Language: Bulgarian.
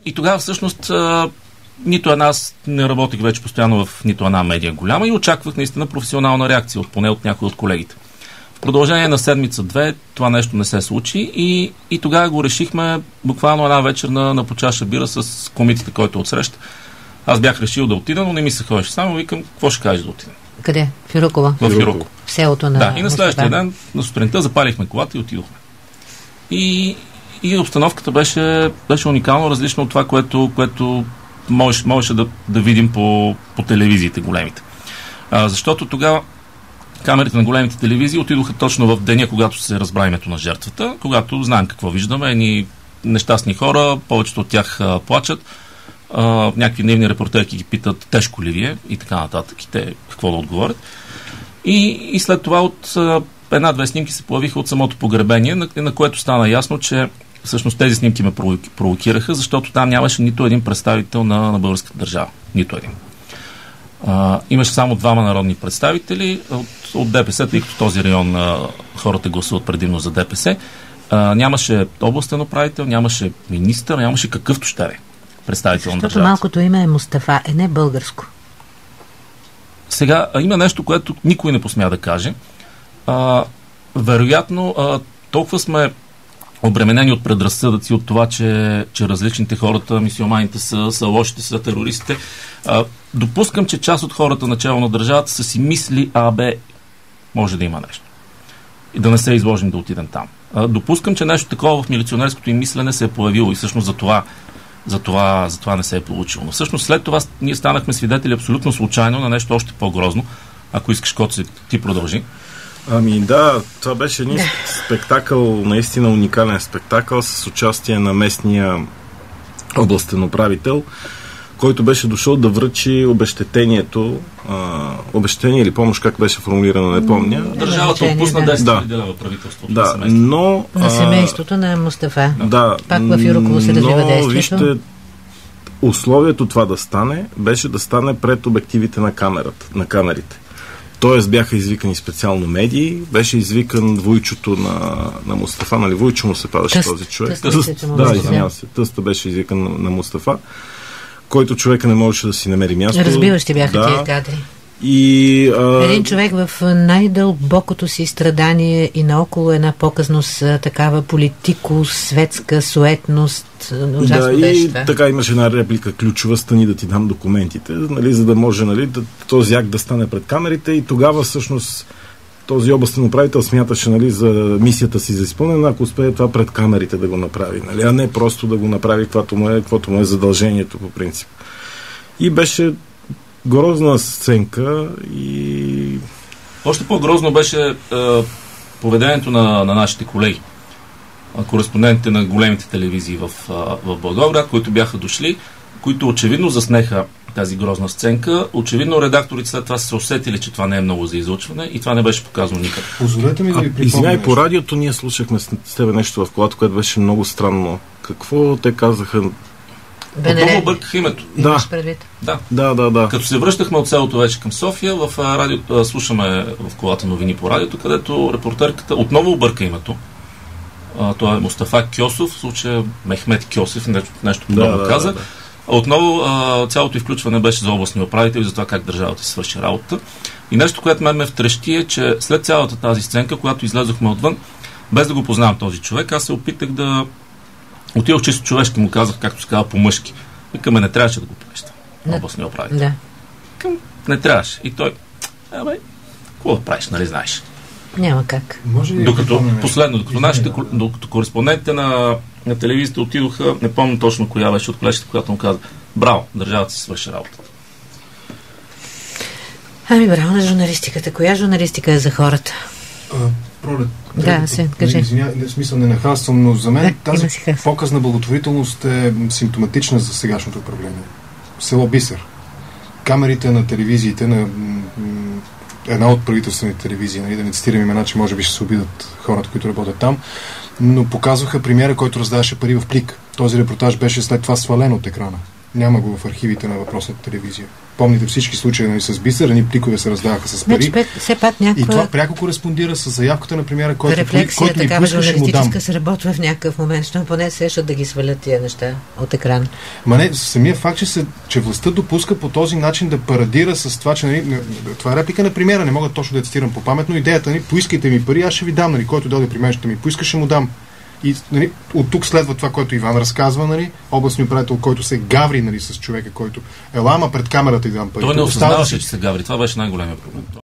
И тогава всъщност нито една, аз не работих вече постоянно в нито една медия голяма и очаквах наистина професионална реакция, поне от някои от колегите. В продължение на седмица-две това нещо не се случи и тогава го решихме буквално една вечер на по чаша бира с комиците, който отсреща. Аз бях решил да отида, но не ми се ходеше. Само викам, какво ще кажеш да отидем? Къде? В Юрукова? В Юрукова. В селото на... Да, и на следващия ден, на сутринта, запалихме колата и отидохме. И обстановката беше уникално различна от това, което можеше да видим по телевизиите големите. Защото тогава камерите на големите телевизии отидоха точно в деня, когато се разбра името на жертвата, когато знаем какво виждаме, едни нещастни хора, повечето от тях плачат, някакви дневни репортерки ги питат тежко ли ви е и така нататък, и те какво да отговорят. И след това от една-две снимки се появиха от самото погребение, на което стана ясно, че всъщност тези снимки ме провокираха, защото там нямаше нито един представител на българската държава. Нито един. Имаше само двама народни представители от ДПС, тъй като този район хората гласуват предимно за ДПС. Нямаше областен управител, нямаше министър, нямаше какъвто ще е представител на държавата. Защото малкото име е Мустафа, не българско. Сега, има нещо, което никой не посмя да каже. Вероятно, толкова сме обременени от предразсъдъци, от това, че различните хората, мюсюлманите са лошите, са терористите. Допускам, че част от хората начало на държавата са си мисли, може да има нещо. И да не се изложим да отидем там. Допускам, че нещо такова в милиционерското им мислене се е появило и всъщност за това не се е получило. Но всъщност след това ние станахме свидетели абсолютно случайно на нещо още по-грозно. Ако искаш, Коци, ти продължи. Ами да, това беше един спектакъл, наистина уникален спектакъл с участие на местния областен управител, който беше дошъл да връчи обезщетение или помощ, как беше формулирано, не помня. Държавата отпусна 10 000 лева правителството. Да, но... На семейството на Мустафа. Да, пак в Юрукова се развива действието. Вижте, условието това да стане, беше да стане пред обективите на камерите. Тоест бяха извикани специално медии, беше извикан войчото на Мустафа, нали Войчо му се падаше този човек. Да, извинявам се. Тъста беше извикан на Мустафа, който човека не можеше да си намери място. Разбиващи бяха тези кадри. Един човек в най-дълбокото си страдание и наоколо една показност, такава политико-светска суетност. Ужасно беше това. Така имаше една реплика ключова: стани да ти дам документите, нали, за да може, нали, този акт да стане пред камерите, и тогава всъщност този областен управител смяташе, нали, за мисията си за изпълнена, ако успее това пред камерите да го направи, нали, а не просто да го направи каквото му е задължението по принцип. И беше грозна сценка и... Още по-грозно беше поведението на нашите колеги, кореспондентите на големите телевизии в Благоевград, които бяха дошли, които очевидно заснеха тази грозна сценка. Очевидно редакторите след това са се усетили, че това не е много за излъчване и това не беше показано никъде. Позволете ми да ви припомня. Извинявай, по радиото ние слушахме с тебе нещо в колата, което беше много странно. Какво те казаха? Отново обърках името. Да. Като се връщахме от селото вече към София, в радиото слушаме в колата новини по радиото, където репортерката отново обърка името. Това е Мустафа Кьосов, в случая Мехмет Кьосев, нещо подобно каза. Отново цялото изключване беше за областния управител и за това как държавата свърши работа. И нещо, което мен ме втрещи, е, че след цялата тази сценка, когато излезохме отвън, без да го познавам този човек, аз се опитах да отидох чисто човешки, му казах, както се казва, по-мъжки. Викаме, не трябваше да го правиш това. Областния управител. Да. Не трябваше. И той, какво да правиш, нали знаеш? Няма как. Докато кореспондентите на телевизията отидоха, не помня точно коя беше от колежката, която му каза: браво, държавата си свърши работата. Ами браво на журналистиката. Коя журналистика е за хората? Пролет. Кажи. В смисъл не нахалствам, но за мен тази показна благотворителност е симптоматична за сегашното управление. Село Бисер. Камерите на телевизиите, на една от правителствените телевизии, нали, да не цитирам имена, че може би ще се обидат хората, които работят там, но показваха премиера, който раздаваше пари в плик. Този репортаж беше след това свален от екрана. Няма го в архивите на въпросната телевизия. Помните всички случаи, нали, с Бисер, едни пликове се раздаваха с пари. Все пак някаква... И това пряко кореспондира с заявката на премиера, който ми поискаше му дам. Се работва в някакъв момент, защото поне сещат да ги свалят тия неща от екран. Ма не, самия факт, че властта допуска по този начин да парадира с това, че нали, това е реплика на премиера, не мога точно да цитирам по памет, но идеята ни, поискайте ми пари, аз ще ви дам, нали, който дойде при мен, ще ми поиска, ще му дам. И нали, от тук следва това, което Иван разказва, нали, областният управител, който се гаври, нали, с човека, който ама пред камерата и дам пари. Той не осъзнаваше, че се гаври. Това беше най-големия проблем.